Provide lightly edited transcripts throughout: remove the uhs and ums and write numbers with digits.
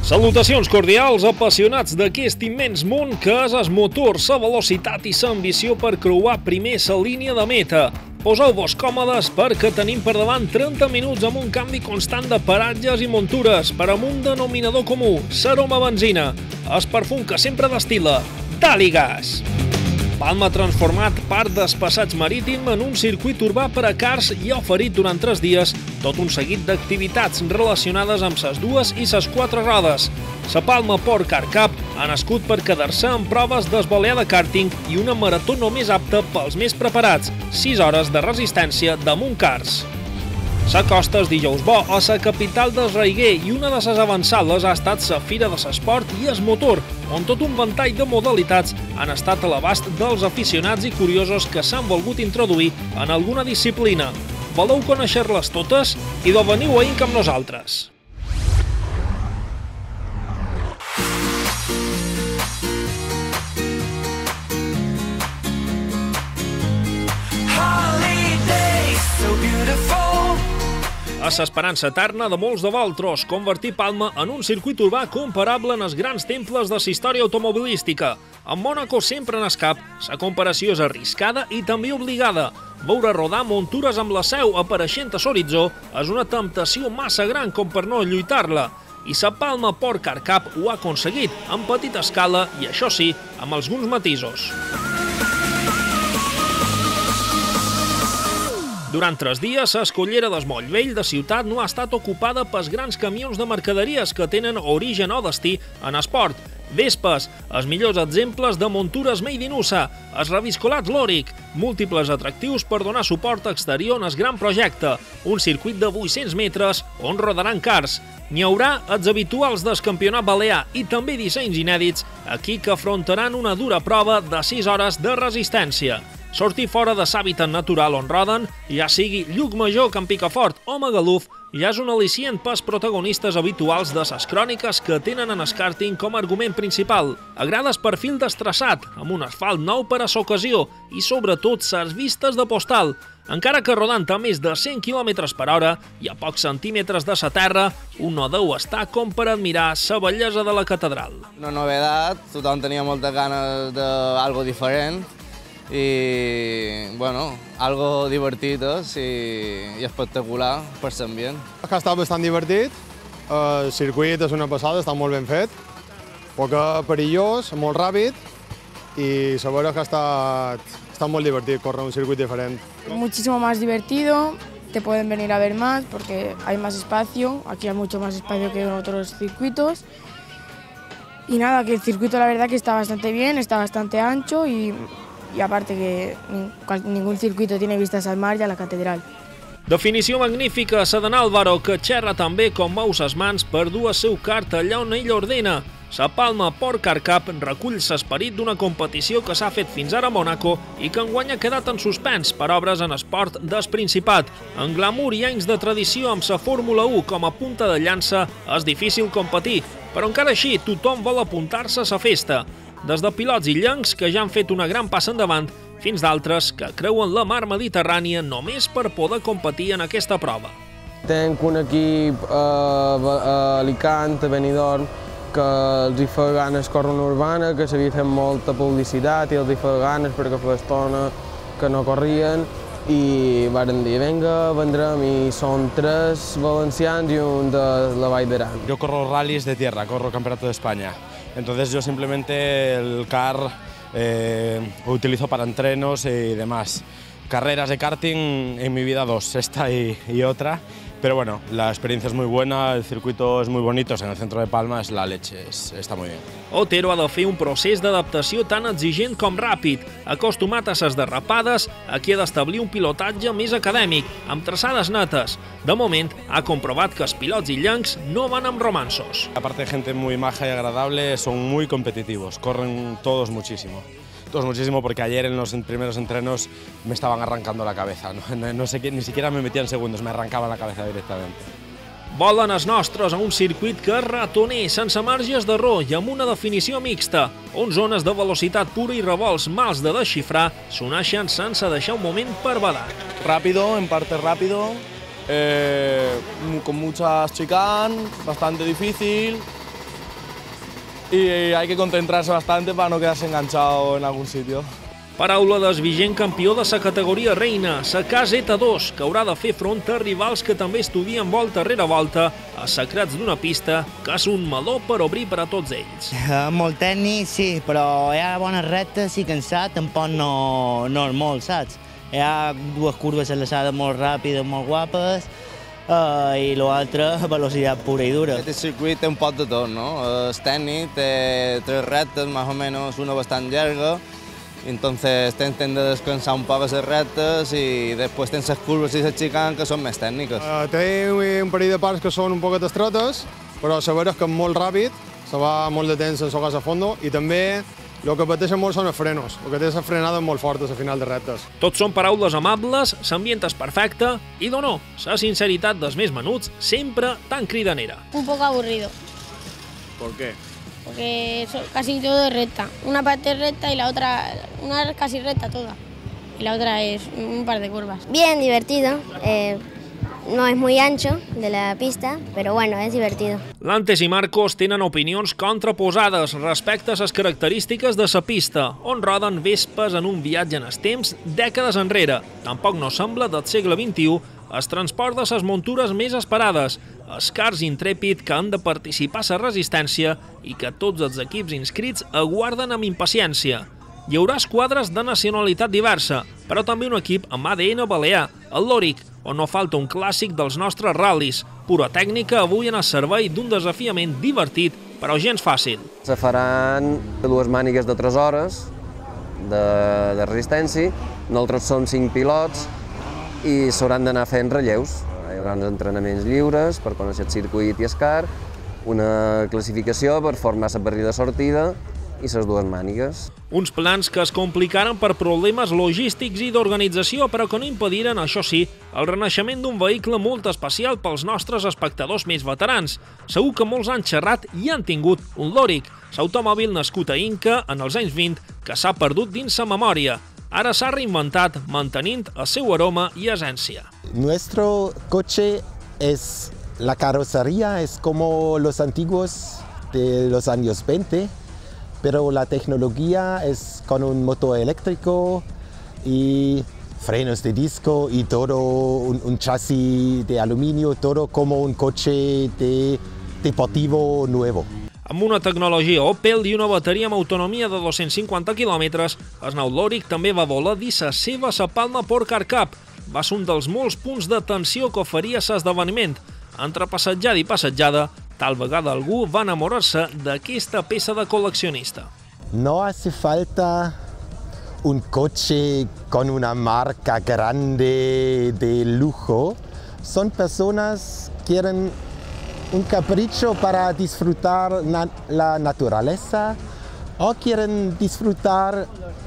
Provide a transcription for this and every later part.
Salutacions cordials, apassionats d'aquest immens món que és el motor, la velocitat i l'ambició per creuar primer la línia de meta. Poseu-vos còmodes perquè tenim per davant 30 minuts amb un canvi constant de paratges i muntures per amb un denominador comú, l'aroma benzina, el perfum que sempre destila, Dali Gas. Palma ha transformat part del passeig marítim en un circuit urbà per a cars i ha oferit durant 3 dies tot un seguit d'activitats relacionades amb les 2 i les 4 rodes. La Palma Port Car Cup ha nascut per quedar-se en proves d'esbalear de karting i una marató només apta pels més preparats, 6 hores de resistència damunt cars. S'acosta el dijous bo a la capital del Raiguer i una de les avançades ha estat la Fira de l'Esport i el Motor, on tot un ventall de modalitats han estat a l'abast dels aficionats i curiosos que s'han volgut introduir en alguna disciplina. Voleu conèixer-les totes? Idò veniu a Inc amb nosaltres. És l'esperança eterna de molts de vosaltres convertir Palma en un circuit urbà comparable en els grans temples de la història automobilística. Amb Mònaco sempre en escap, la comparació és arriscada i també obligada. Veure rodar muntures amb la seu apareixent a l'horitzó és una temptació massa gran com per no lluitar-la. I la Palma Port Car Cup ho ha aconseguit en petita escala i, això sí, amb alguns matisos. Durant 3 dies, la escollera del Moll Vell de Ciutat no ha estat ocupada pels grans camions de mercaderies que tenen origen o destí en esport. Vespes, els millors exemples de muntures made in USA, el reviscolat Lòric, múltiples atractius per donar suport exterior en el gran projecte, un circuit de 800 metres on rodaran cars. N'hi haurà els habituals del campionat balear i també dissenys inèdits aquí que afrontaran una dura prova de 6 hores de resistència. Sortir fora de l'hàbitat natural on roden, ja sigui Llucmajor, Can Picafort o Magaluf, ja és un al·licient pels protagonistes habituals de les cròniques que tenen en el karting com a argument principal. Agrada el perfil destraçat, amb un asfalt nou per a l'ocasió i, sobretot, les vistes de postal. Encara que rodant a més de 100 km per hora i a pocs centímetres de la terra, un no deu estar com per admirar la bellesa de la catedral. Una novedat, tothom tenia moltes ganes d'algo diferent i, bueno, algo divertit i espectacular per l'ambient. Ha estat bastant divertit, el circuit és una passada, està molt ben fet, poc perillós, molt ràpid i la veritat que ha estat molt divertit córrer un circuit diferent. Muchísimo más divertido, te pueden venir a ver más porque hay más espacio, aquí hay mucho más espacio que en otros circuitos. Y nada, que el circuito la verdad que está bastante bien, está bastante ancho y aparte que ningún circuito tiene vistas al mar y a la catedral. Definició magnífica la d'en Álvaro, que xerra també com mou ses mans per dur el seu kart allà on ell ordena. La Palma Port Car Cup recull l'esperit d'una competició que s'ha fet fins ara a Mònaco i que enguany ha quedat en suspens per obres en esport del Principat. En glamour i anys de tradició amb la Fórmula 1 com a punta de llança és difícil competir, però encara així tothom vol apuntar-se a la festa. Des de pilots illencs que ja han fet una gran passa endavant fins d'altres que creuen la mar Mediterrània només per poder competir en aquesta prova. Tenc un equip a Alicant, a Benidorm, que els hi fa ganes córrer una urbana, que s'havia fet molta publicitat i els hi fa ganes perquè fa estona que no corrien i varen dir, venga, vendrem, i són 3 valencians i un de la Vall d'Aran. Yo corro rallies de tierra, corro Campeonato de España. Entonces yo simplemente el car lo utilizo para entrenos y demás. Carreras de karting en mi vida 2, esta y otra. Pero bueno, la experiencia es muy buena, el circuito es muy bonito, en el centro de Palma es la leche, está muy bien. Otero ha de fer un procés d'adaptació tan exigent com ràpid. Acostumat a ses derrapades, aquí ha d'establir un pilotatge més acadèmic, amb traçades netes. De moment, ha comprovat que els pilots illencs no van amb romansos. Aparte de gente muy maja y agradable, son muy competitivos, corren todos muchísimo. Todos muchísimo porque ayer en los primeros entrenos me estaban arrancando la cabeza. No sé qué, ni siquiera me metían segundos, me arrancaban la cabeza directamente. Volen els nostres a un circuit que és ratoner, sense marges d'error i amb una definició mixta, on zones de velocitat pura i revolts mals de desxifrar s'uneixen sense deixar un moment per badar. Rápido, en parte rápido, con muchas chicane, bastante difícil y hay que concentrarse bastante para no quedarse enganchado en algún sitio. Paraula del vigent campió de la categoria reina, la KZ2, que haurà de fer front a rivals que també estudien volta rere volta a secrets d'una pista, que és un meló per obrir per a tots ells. Molt tècnic, sí, però hi ha bones rectes i cansat tampoc no és molt, saps? Hi ha dues curves enlaçades molt ràpides, molt guapes, i l'altre, velocitat pura i dura. Aquest circuit té un poc de tot, no? És tècnic, té 3 rectes, més o menys, una bastant llarga, entonces tens de descansar un poc a les rectes i després tens les curves i les xicanes que són més tècniques. Té un parell de parts que són un poquet estretes, però saber que és molt ràpid, se va molt de temps sense gas a fondo i també el que pateixen molt són els frenos, el que té les frenades molt fortes a final de rectes. Tots són paraules amables, l'ambient és perfecte i, no, la sinceritat dels més menuts sempre tan cridanera. Un poco aburrido. ¿Por qué? Porque casi todo es recta. Una parte es recta y la otra, una es casi recta toda. Y la otra es un par de curvas. Bien, divertido. No es muy ancho de la pista, pero bueno, es divertido. Lantes i Marcos tenen opinions contraposades respecte a les característiques de la pista, on roden vespes en un viatge en els temps dècades enrere. Tampoc no sembla del segle XXI el transport de les muntures més esperades, els cars intrèpid que han de participar a la resistència i que tots els equips inscrits aguarden amb impaciència. Hi haurà esquadres de nacionalitat diversa, però també un equip amb ADN balear, el Lòric, on no falta un clàssic dels nostres ral·lis, pura tècnica avui en el servei d'un desafiament divertit, però gens fàcil. Se faran 2 mànigues de 3 hores de resistència, nosaltres som 5 pilots i s'hauran d'anar fent relleus. Hi haurà uns entrenaments lliures per conèixer el circuit i el car, una classificació per formar la parrilla de sortida i les 2 mànigues. Uns plans que es complicaren per problemes logístics i d'organització, però que no impediren, això sí, el renaixement d'un vehicle molt especial pels nostres espectadors més veterans. Segur que molts han xerrat i han tingut un Lòric, l'automòbil nascut a Inca en els anys 20, que s'ha perdut dins sa memòria. Ara s'ha reinventat, mantenint el seu aroma i essència. Nuestro coche es la carrocería, es como los antiguos de los años 20, pero la tecnología es con un motor eléctrico y frenos de disco y todo, un chasis de aluminio, todo como un coche deportivo nuevo. Amb una tecnologia Opel i una bateria amb autonomia de 250 quilòmetres, el nou Lòric també va voler dir la seva a Palma Port Car Cup. Va ser un dels molts punts d'atenció que oferia l'esdeveniment. Entre passatjada i passatjada, tal vegada algú va enamorar-se d'aquesta peça de col·leccionista. No hace falta un coche con una marca grande de lujo. Son personas que quieren un capricho para disfrutar la naturaleza o quieren disfrutar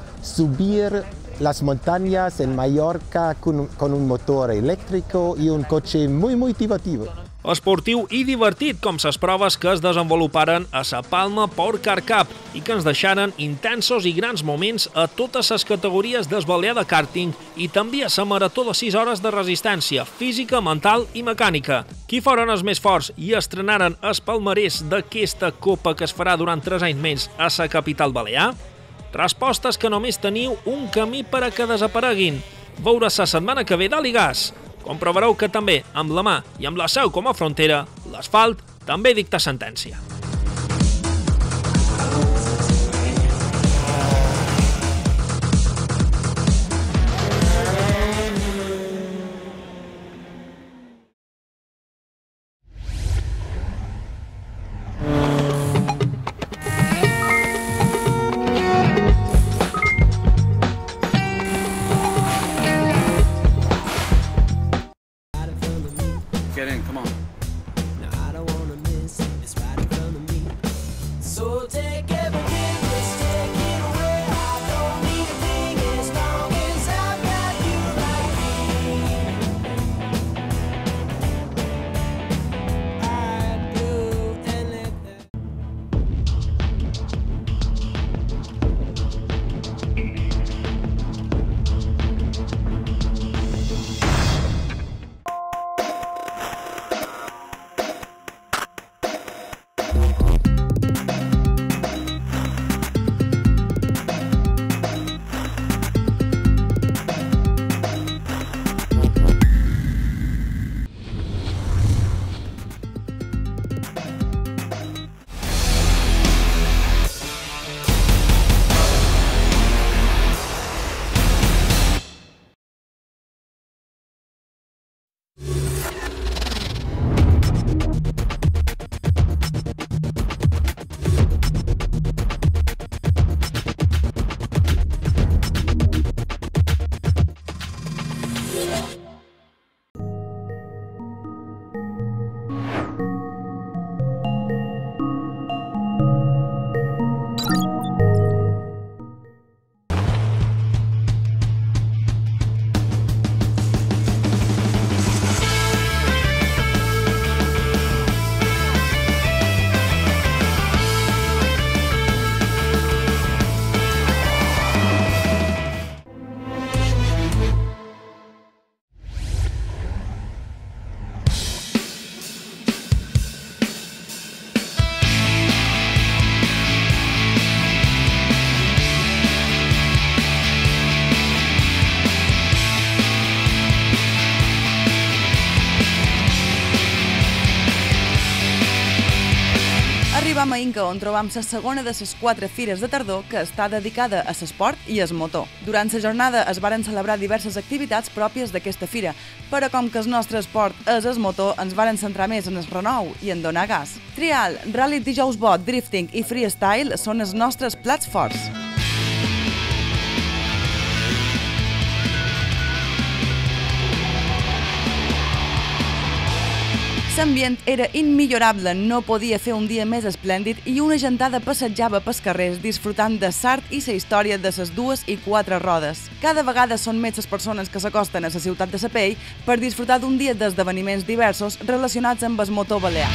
subir las montañas en Mallorca con un motor eléctrico y un coche muy divertido. Esportiu i divertit, com les proves que es desenvoluparen a la Palma Port Car Cup i que ens deixaren intensos i grans moments a totes les categories del balear de kàrting i també a la marató de 6 hores de resistència física, mental i mecànica. Qui foren els més forts i estrenaren els palmarès d'aquesta copa que es farà durant 3 anys més a la capital balear? Respostes que només teniu un camí per a que desapareguin. Veure-se la setmana que ve d'Ali Gas. Comprovareu que també, amb la mà i amb la Seu com a frontera, l'asfalt també dicta sentència. Get in, come on. Arribam a Inca, on trobam la segona de les 4 fires de tardor que està dedicada a l'esport i al motor. Durant la jornada es varen celebrar diverses activitats pròpies d'aquesta fira, però com que el nostre esport és el motor, ens varen centrar més en el renou i en donar gas. Trial, Rally Dijous Bo, Drifting i Freestyle són els nostres plats forts. L'ambient era immillorable, no podia fer un dia més esplèndid i una gentada passejava pels carrers disfrutant de l'art i la història de les 2 i 4 rodes. Cada vegada són més les persones que s'acosten a la ciutat de Sapell per disfrutar d'un dia d'esdeveniments diversos relacionats amb el motor balear.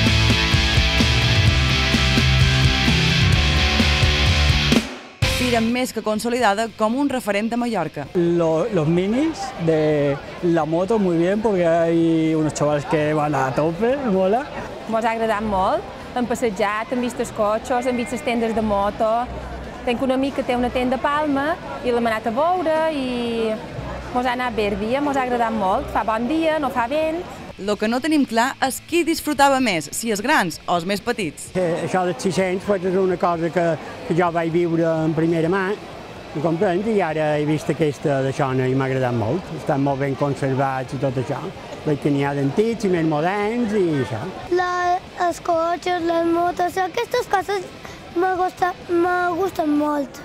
Fira més que consolidada com un referent de Mallorca. Los minis de la moto muy bien porque hay unos chavales que van a tope, mola. Mos ha agradat molt, hem passejat, hem vist els cotxes, hem vist les tendes de moto. Tenc un amic que té una tenda a Palma i l'hem anat a veure i mos ha anat bé el dia, mos ha agradat molt. Fa bon dia, no fa vent. Lo que no tenim clar és qui disfrutava més, si els grans o els més petits. Això dels 600 és una cosa que jo vaig viure en primera mà, comprens? I ara he vist aquesta d'això i m'ha agradat molt. Estan molt ben conservats i tot això. Veig que n'hi ha d'antics i més moderns i això. Els cotxes, les motos, aquestes coses me gusten molt.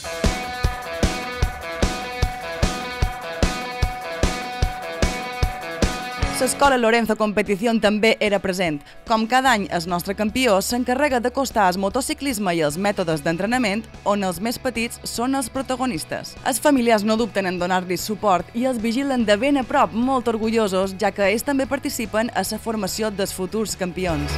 L'escola Lorenzo Competició també era present. Com cada any, el nostre campió s'encarrega d'acostar el motociclisme i els mètodes d'entrenament on els més petits són els protagonistes. Els familiars no dubten en donar-los suport i els vigilen de ben a prop, molt orgullosos, ja que ells també participen a la formació dels futurs campions.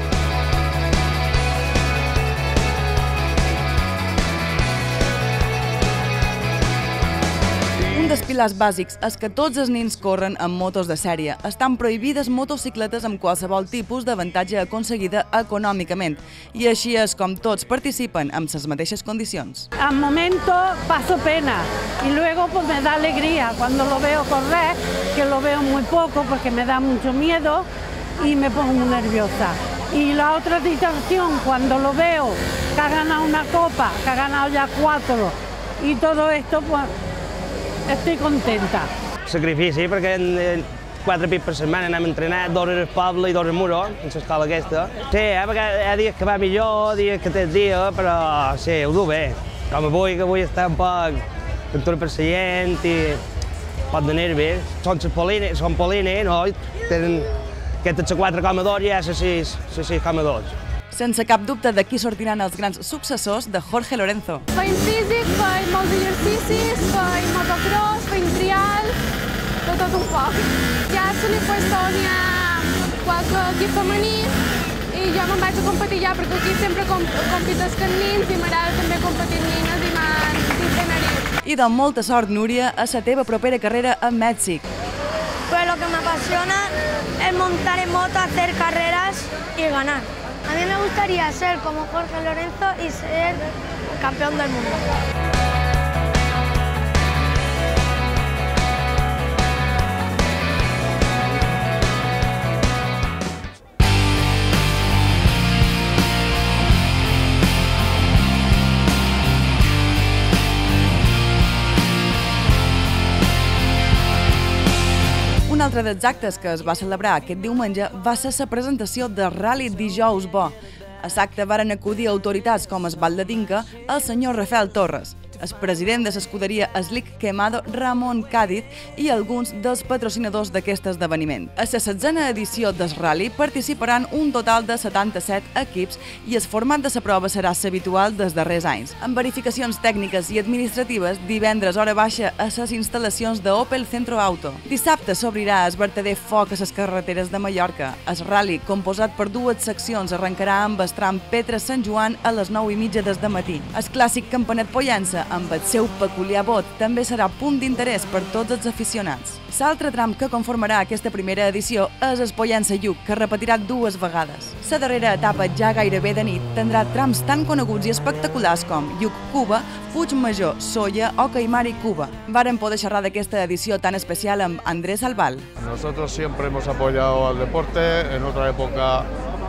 Un dels pilars bàsics és que tots els nens corren amb motos de sèrie. Estan prohibides motocicletes amb qualsevol tipus d'avantatge aconseguida econòmicament. I així és com tots participen amb les mateixes condicions. Al momento paso pena y luego pues me da alegría cuando lo veo correr, que lo veo muy poco porque me da mucho miedo y me pongo muy nerviosa. Y la otra distracción, cuando lo veo que ha ganado una copa, que ha ganado ya 4 y todo esto, pues estic contenta. Sacrifici, perquè en 4 pits per setmana anem a entrenar, 2 hores al poble i 2 al Muro, en l'escola aquesta. Sí, perquè hi ha dies que va millor, dies que té el dia, però sí, ho du bé. Com avui, que vull estar un poc pintura per la gent i pot de nervis. Són polines, no? Tenen aquestes 4,2 i ja les 6,2. Sense cap dubte de qui sortiran els grans successors de Jorge Lorenzo. Feim físic, feim molts exercicis, feim motocross, feim trial, tot un poc. Ja a l'Unipuesto n'hi ha qualque equip femení i jo me'n vaig a competir ja, perquè aquí sempre competesc amb nens i m'agrada també competir amb nenes i m'han d'entrenar. I de molta sort, Núria, a la teva propera carrera a Mèxic. Pues lo que me apasiona es montar en moto, hacer carreras y ganar. A mí me gustaría ser como Jorge Lorenzo y ser campeón del mundo. Un altre dels actes que es va celebrar aquest diumenge va ser la presentació de Rally Dijous Bo. A l'acte varen acudir autoritats com el Val de Dinca, el senyor Rafael Torres, el president de l'escuderia Slick Quemado, Ramon Cádiz, i alguns dels patrocinadors d'aquest esdeveniment. A la 16a edició del Rally participaran un total de 77 equips i el format de la prova serà l'habitual dels darrers anys. Amb verificacions tècniques i administratives, divendres hora baixa a les instal·lacions d'Opel Centro Auto. Dissabte s'obrirà el vertader foc a les carreteres de Mallorca. El Rally, composat per 2 seccions, arrencarà amb el tram Petra-Sant Joan a les 9:30 del matí. El clàssic campanet Pollença, amb el seu peculiar bot, també serà punt d'interès per tots els aficionats. L'altre tram que conformarà aquesta primera edició és el Pollença-Lluc, que repetirà 2 vegades. La darrera etapa, ja gairebé de nit, tindrà trams tan coneguts i espectaculars com Lluc-Cuba, Puigmajor, Solla o Caimari-Cuba. Varen poder xerrar d'aquesta edició tan especial amb Andrés Albal. Nosotros siempre hemos apoyado al deporte, en otra época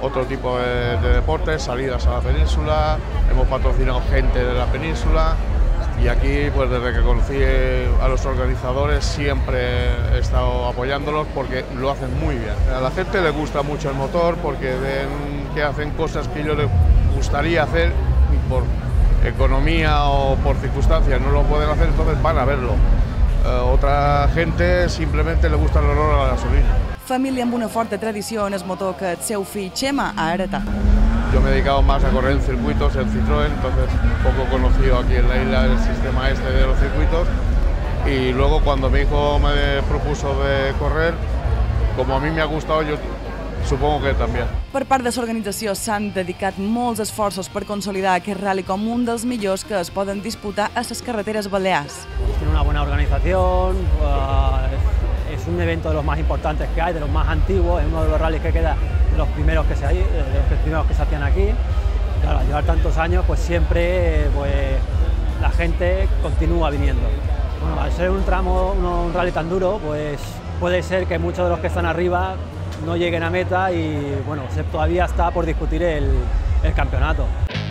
otro tipo de deportes, salidas a la península, hemos patrocinado gente de la península y aquí, pues desde que conocí a los organizadores, siempre he estado apoyándolos porque lo hacen muy bien. A la gente le gusta mucho el motor porque ven que hacen cosas que ellos les gustaría hacer y por economía o por circunstancias no lo pueden hacer, entonces van a verlo. Otra gente simplemente le gusta el olor a la gasolina. Família amb una forta tradició en el motor que el seu fill Chema ha heretat. Yo me he dedicado más a correr en circuitos, en Citroën, entonces poco conocido aquí en la isla el sistema este de los circuitos. Y luego cuando mi hijo me propuso de correr, como a mí me ha gustado, yo supongo que també. Per part de l'organització s'han dedicat molts esforços per consolidar aquest rally com un dels millors que es poden disputar a les carreteres balears. Tiene una buena organización, es un evento de los más importantes que hay, de los más antiguos, es uno de los rallies que queda de los primeros que se hacían aquí. Claro, al llevar tantos años, pues siempre la gente continúa viniendo. Bueno, al ser un rally tan duro, pues puede ser que muchos de los que están arriba no lleguen a meta y bueno, todavía está por discutir el campeonato.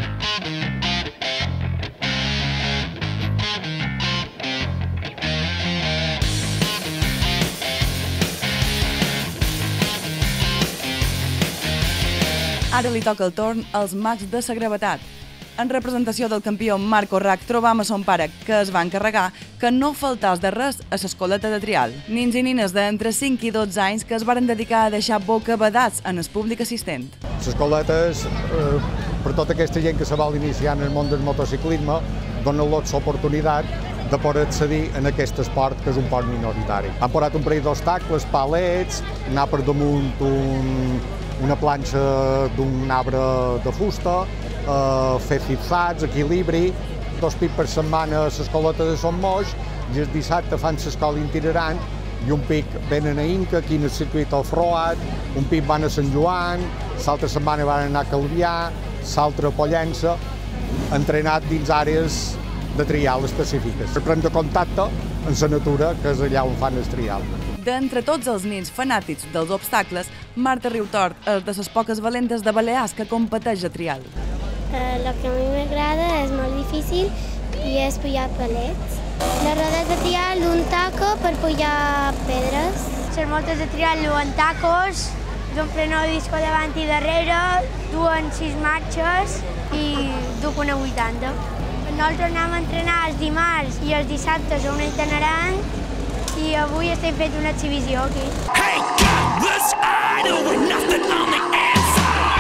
Ara li toca el torn als mags de la gravetat. En representació del campió Marco Rac, trobam a son pare, que es va encarregar que no faltàs de res a l'escoleta de trial. Nins i nines d'entre 5 i 12 anys que es varen dedicar a deixar bocabadats en el públic assistent. Les escoletes, per tota aquesta gent que se vol iniciar en el món del motociclisme, donen-los l'oportunitat de poder accedir a aquest esport, que és un port minoritari. Han posat un parell d'obstacles, palets, anar per damunt una planxa d'un arbre de fusta, fer zigzags, equilibri, 2 pics per setmana a l'escoleta de Son Moix, i el dissabte fan l'escola itinerant i un pic venen a Inca, aquí en el circuit al Froat, un pic van a Sant Joan, l'altra setmana van anar a Calvià, l'altra a Pollença, entrenat dins àrees de trial específiques. Per prendre contacte amb la natura, que és allà on fan el trial. D'entre tots els nins fanàtics dels obstacles, Marta Riutort és de les poques valentes de Balears que competeix a trial. El que a mi m'agrada és molt difícil i és pujar palets. Les rodes de trial, un taco per pujar pedres. Les motos de trial duen tacos, d'un freno disco davant i darrere, duen 6 marxes i duc una 80. Nosaltres anem a entrenar els dimarts i els dissabtes a un itinerant i avui estem fent una exhibició aquí. Hey, Godless idol with nothing on the inside.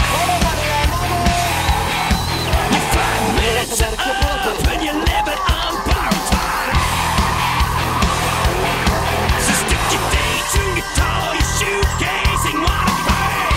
You're 5 minutes up and you're living on borrowed time. So stick your day to your toe, your shoegaze and wanna pray.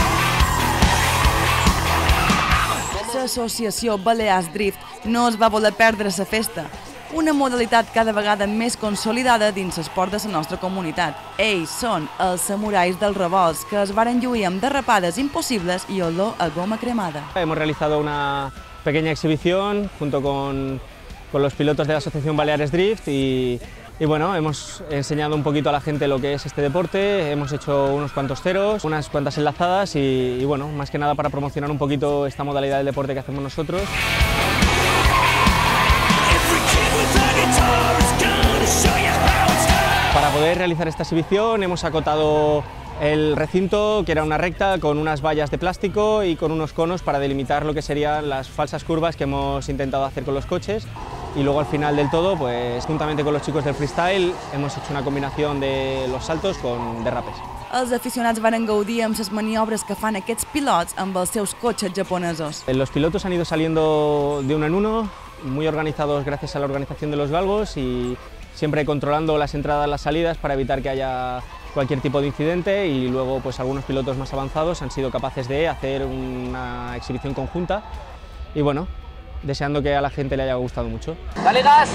L'associació Balears Drift no es va voler perdre la festa, una modalitat cada vegada més consolidada dins l'esport de la nostra comunitat. Ells són els samurais dels revolts, que es varen lluir amb derrapades impossibles i olor a goma cremada. Hemos realizado una pequeña exhibición junto con los pilotos de la Asociación Baleares Drift y bueno, hemos enseñado un poquito a la gente lo que es este deporte, hemos hecho unos cuantos ceros, unas cuantas enlazadas y bueno, más que nada para promocionar un poquito esta modalidad del deporte que hacemos nosotros. Para poder realizar esta exhibición hemos acotado el recinto, que era una recta con unas vallas de plástico y con unos conos para delimitar lo que serían las falsas curvas que hemos intentado hacer con los coches. Y luego al final del todo, pues juntamente con los chicos del freestyle, hemos hecho una combinación de los saltos con derrapes. Els aficionats varen gaudir amb les maniobres que fan aquests pilots amb els seus cotxes japonesos. Los pilotos han ido saliendo de uno en uno, muy organizados gracias a la organización de los galgos y siempre controlando las entradas y las salidas para evitar que haya cualquier tipo de incidente, y luego pues algunos pilotos más avanzados han sido capaces de hacer una exhibición conjunta y bueno, deseando que a la gente le haya gustado mucho. ¡Dale gas!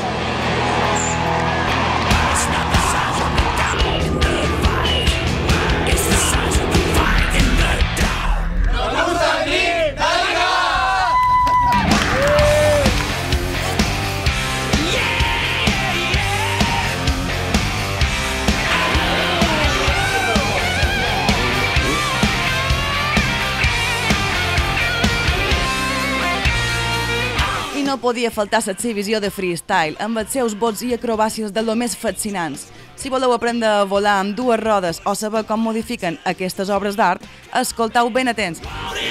No podia faltar l'exhibició de freestyle, amb els seus bots i acrobàcies de lo més fascinants. Si voleu aprendre a volar amb dues rodes o saber com modifiquen aquestes obres d'art, escolteu ben atents.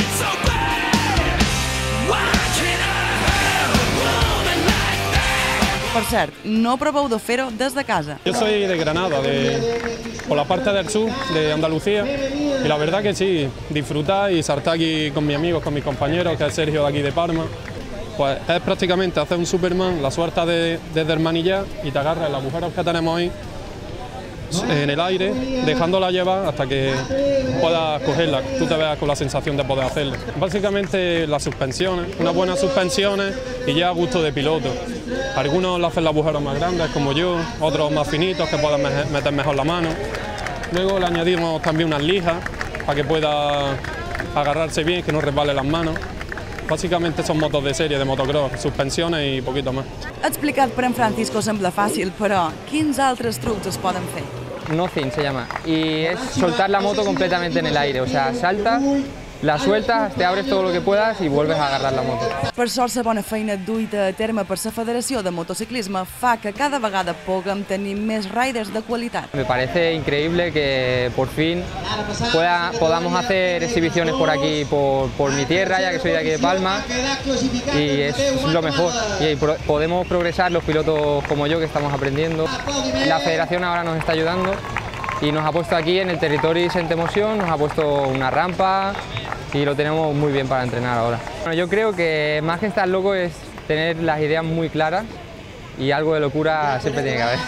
Per cert, no proveu de fer-ho des de casa. Yo soy de Granada, por la parte del sur de Andalucía, y la verdad que sí, disfrutar y saltar aquí con mis amigos, con mis compañeros, que es Sergio de aquí de Palma, pues es prácticamente hacer un Superman, la sueltas desde el manillar y te agarras en los agujeros que tenemos ahí en el aire, dejándola llevar hasta que puedas cogerla, tú te veas con la sensación de poder hacerlo. Básicamente las suspensiones, unas buenas suspensiones y ya a gusto de piloto. Algunos lo hacen los agujeros más grandes como yo, otros más finitos que puedan meter mejor la mano. Luego le añadimos también unas lijas para que pueda agarrarse bien, que no resbale las manos. Bàsicament són motos de sèrie, de motocross, suspensiones i poquito más. Explicat per en Francisco sembla fàcil, però quins altres trucs es poden fer? Nothing se llama, y es soltar la moto completamente en el aire, o sea, saltas, la sueltas, te abres todo lo que puedas y vuelves a agarrar la moto. Per sort, la bona feina duita a terme per la Federació de Motociclisme fa que cada vegada puguem tenir més riders de qualitat. Me parece increíble que por fin podamos hacer exhibiciones por aquí, por mi tierra, ya que soy de aquí de Palma, y es lo mejor. Y podemos progresar los pilotos como yo que estamos aprendiendo. La federación ahora nos está ayudando y nos ha puesto aquí en el territorio Sente Emoción, nos ha puesto una rampa y lo tenemos muy bien para entrenar ahora. Bueno, yo creo que más que estar loco es tener las ideas muy claras y algo de locura siempre tiene que haber.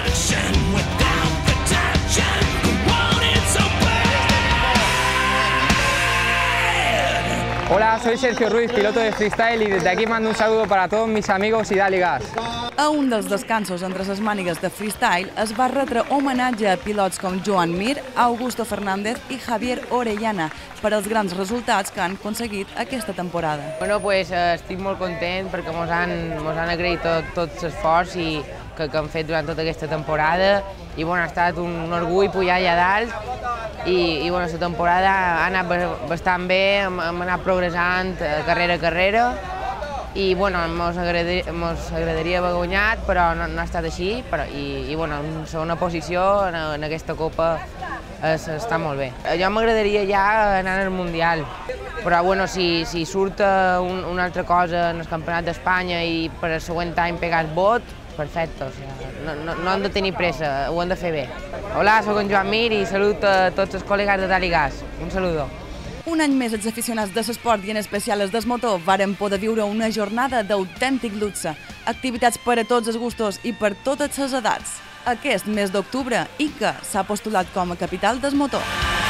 Hola, soy Sergio Ruiz, piloto de freestyle, y desde aquí mando un saludo para todos mis amigos y dale gas. A un dels descansos entre les mànigues de freestyle es va retre homenatge a pilots com Joan Mir, Augusto Fernández i Javier Orellana per als grans resultats que han aconseguit aquesta temporada. Bueno, pues estic molt content perquè mos han agraït tot l'esforç que han fet durant tota aquesta temporada i bueno, ha estat un orgull pujar allà dalt i bueno, la temporada ha anat bastant bé, hem anat progressant carrera a carrera i bueno, mos agradaria haver guanyat, però no ha estat així i bueno, en segona posició en aquesta Copa està molt bé. Jo m'agradaria ja anar al Mundial, però bueno, si surt una altra cosa en el Campionat d'Espanya i per el següent any pegar el vot, perfecte, no hem de tenir pressa, ho hem de fer bé. Hola, soc en Joan Mir i salut a tots els col·legas de Dali Gas. Un saludo. Un any més els aficionats de l'esport i en especial els del motor varen poder viure una jornada d'autèntic luxe, activitats per a tots els gustos i per totes les edats. Aquest mes d'octubre, Ica s'ha postulat com a capital del motor.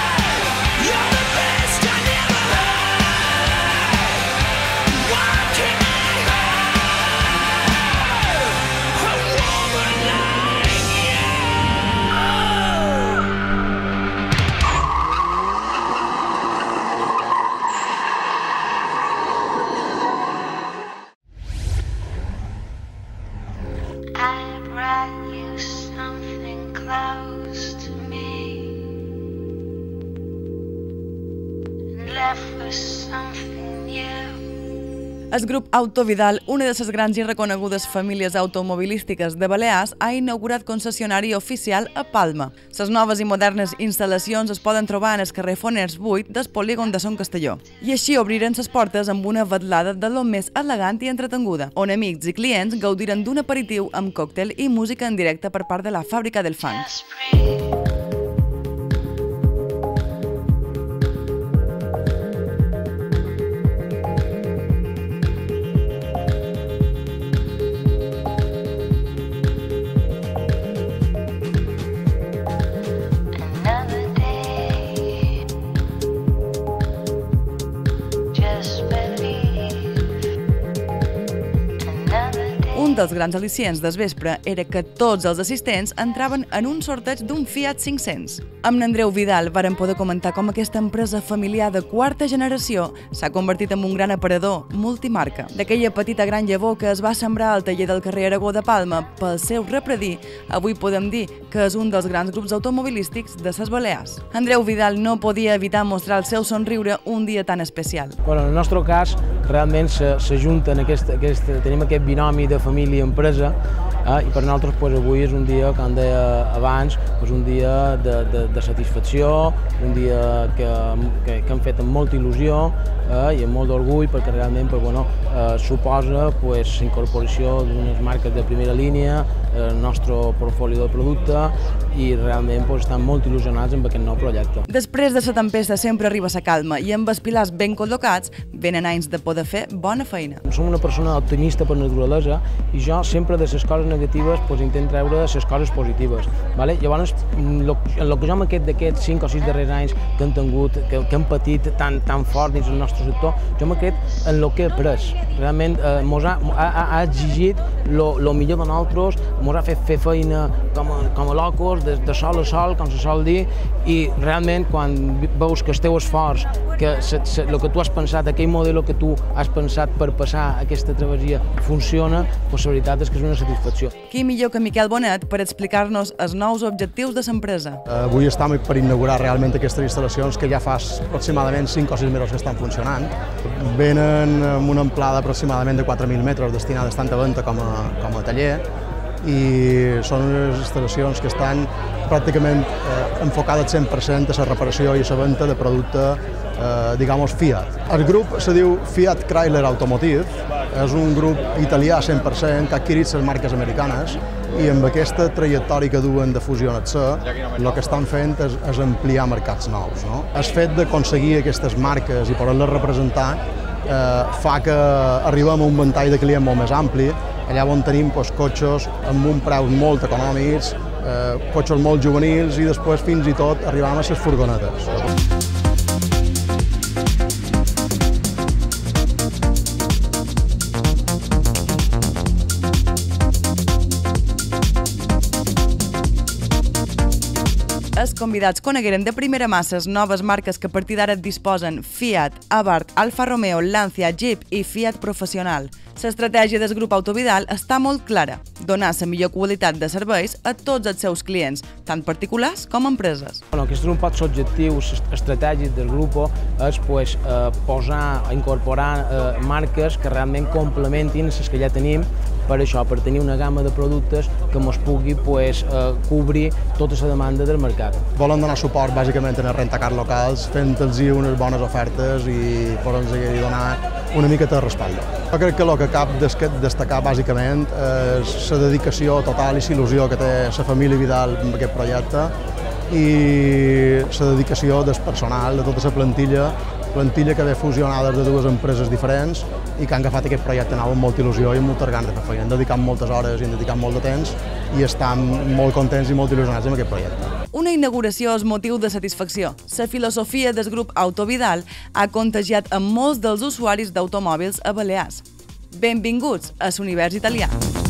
El grup Autovidal, una de les grans i reconegudes famílies automobilístiques de Balears, ha inaugurat concessionari oficial a Palma. Les noves i modernes instal·lacions es poden trobar en el carrer Foners 8 del polígon de Son Castelló. I així obriren les portes amb una vetlada de lo més elegant i entretenguda, on amics i clients gaudiren d'un aperitiu amb còctel i música en directe per part de la Fàbrica del Funk. dels grans al·licients del vespre era que tots els assistents entraven en un sorteig d'un Fiat 500. Amb Andreu Vidal varen poder comentar com aquesta empresa familiar de quarta generació s'ha convertit en un gran aparador multimarca. D'aquella petita gran llavor que es va sembrar al taller del carrer Aragó de Palma pel seu repredí, avui podem dir que és un dels grans grups automobilístics de les Balears. Andreu Vidal no podia evitar mostrar el seu somriure un dia tan especial. En el nostre cas, realment s'ajunten tenim aquest binomi de família i empresa, i per nosaltres avui és un dia, com deia abans, un dia de satisfacció, un dia que hem fet amb molta il·lusió i amb molt d'orgull, perquè realment suposa la incorporació d'unes marques de primera línia al nostre portfoli de producte i realment estan molt il·lusionats amb aquest nou projecte. Després de la tempesta sempre arriba la calma i amb els pilars ben col·locats venen anys de poder fer bona feina. Som una persona optimista per naturalesa i jo sempre de les coses negatives intento treure les coses positives. Llavors, en el que jo m'he quedat d'aquests 5 o 6 darrers anys que hem tingut, que hem patit tan fort dins el nostre sector, jo m'he quedat en el que he après. Realment ha exigit el millor de nosaltres, ens ha fet fer feina com a locos, de sol a sol, com se sol dir, i realment quan veus que el teu esforç, que el que tu has pensat, aquell model que tu has pensat per passar aquesta travessia funciona, la veritat és que és una satisfacció. Qui millor que Miquel Bonet per explicar-nos els nous objectius de l'empresa. Avui estem per inaugurar realment aquestes instal·lacions que ja fa aproximadament 5 o 6 mesos que estan funcionant. Venen amb una amplada aproximadament de 4.000 metres destinades tant a venda com a taller, i són unes instal·lacions que estan pràcticament enfocades 100% a la reparació i a la venda de producte, Fiat. El grup se diu Fiat Chrysler Automotive, és un grup italià 100% que ha adquirit les marques americanes i amb aquesta trajectòria que duen de fusionar-se, el que estan fent és ampliar mercats nous. El fet d'aconseguir aquestes marques i poder-les representar fa que arribem a un ventall de client molt més ampli, allà on tenim cotxes amb un preu molt econòmics, cotxes molt juvenils i després fins i tot arribam a les furgonetes. Els convidats conegueren de primera mà les noves marques que a partir d'ara disposen Fiat, Abarth, Alfa Romeo, Lancia, Jeep i Fiat Professional. L'estratègia del grup Autovidal està molt clara, donar la millor qualitat de serveis a tots els seus clients, tant particulars com empreses. Aquest és un poc l'objectiu estratègic del grup, és incorporar marques que realment complementin les que ja tenim, per això, per tenir una gamma de productes que ens pugui cobrir tota la demanda del mercat. Volem donar suport bàsicament a rentacar locals, fent-los unes bones ofertes i podem donar una mica de respaldo. Jo crec que el que cal destacar bàsicament és la dedicació total i l'il·lusió que té la família Vidal en aquest projecte i la dedicació del personal, de tota la plantilla que ve fusionada de dues empreses diferents i que han agafat aquest projecte nou amb molta il·lusió i amb moltes ganes de fer feina. Han dedicat moltes hores i han dedicat molt de temps i estan molt contents i molt il·lusionats amb aquest projecte. Una inauguració és motiu de satisfacció. La filosofia del grup Autovidal ha contagiat a molts dels usuaris d'automòbils a Balears. Benvinguts a l'univers italià.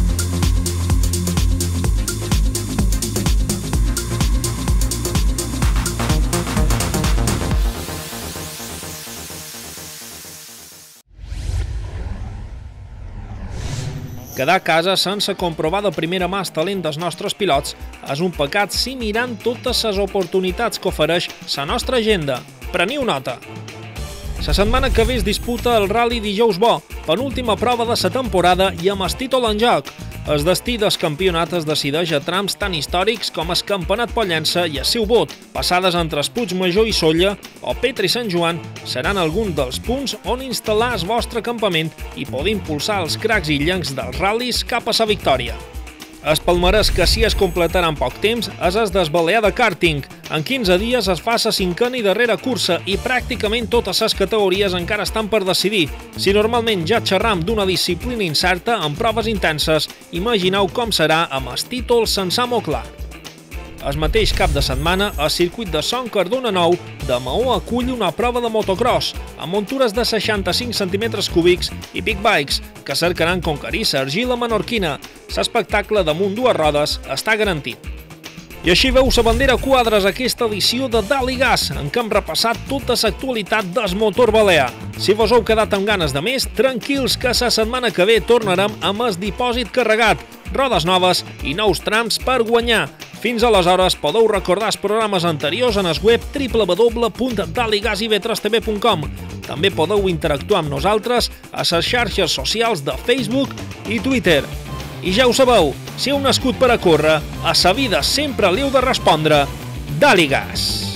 Quedar a casa sense comprovar de primera mà el talent dels nostres pilots és un pecat si mirant totes les oportunitats que ofereix la nostra agenda. Preniu nota! La setmana que ve es disputa el Rally Dijous Bo, penúltima prova de la temporada i amb el títol en joc. El destí del campionat es decideix a trams tan històrics com el Campionat Pollença i el seu vot. Passades entre el Puigmajor i Sóller o Petra i Sant Joan seran alguns dels punts on instal·lar el vostre campament i poder impulsar els cracs i llencs dels ral·lis cap a la victòria. El palmarès que sí es completarà en poc temps és el del Balear de Karting. En 15 dies es fa la cinquena i darrera cursa i pràcticament totes les categories encara estan per decidir. Si normalment ja xerram d'una disciplina incerta amb proves intenses, imagineu com serà amb el títol sense amo clar. El mateix cap de setmana, el circuit de Son Cardona Nou de Maó acull una prova de motocross amb muntures de 65 centímetres cúbics i big bikes que cercaran conquerir l'argila menorquina. L'espectacle damunt dues rodes està garantit. I així veu la bandera a quadres aquesta edició de Dalt i Gas, en què hem repassat tota l'actualitat del motor balear. Si vos heu quedat amb ganes de més, tranquils que la setmana que ve tornarem amb el dipòsit carregat, rodes noves i nous trams per guanyar. Fins aleshores podeu recordar els programes anteriors en el web www.daltligasib3tv.com. També podeu interactuar amb nosaltres a les xarxes socials de Facebook i Twitter. I ja ho sabeu, si heu nascut per a córrer, a sa vida sempre li heu de respondre Dalt i Gas.